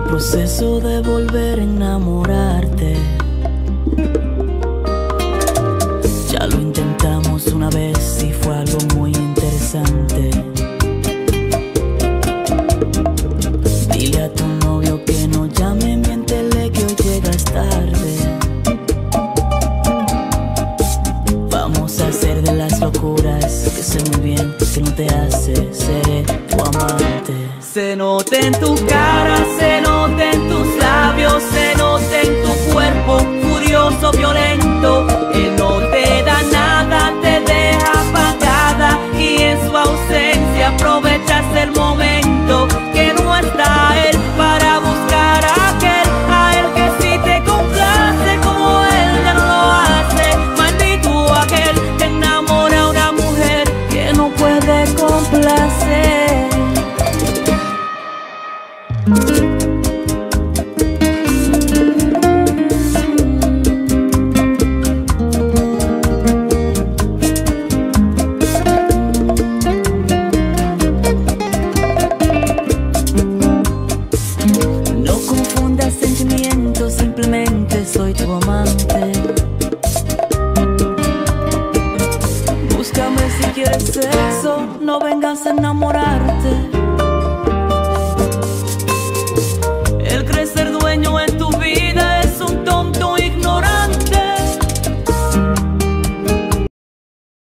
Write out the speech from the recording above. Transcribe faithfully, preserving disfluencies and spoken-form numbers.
proceso de volver a enamorarte. Ya lo intentamos una vez y fue algo muy interesante. Dile a tu novio que no llame, miéntele que hoy llegas tarde. Vamos a hacer de las locuras que sé muy bien que no te hace, seré tu amante. Se nota en tu cara, se nota en tus labios, se nota en tu cuerpo furioso, violento. Él no te da nada, te deja apagada y en su ausencia aprovechas el momento que no está él para buscar a aquel, a él que sí te complace como él ya no lo hace. Maldito aquel que enamora a una mujer que no puede complacer. No confundas sentimientos, simplemente soy tu amante. Búscame si quieres sexo, no vengas a enamorarte.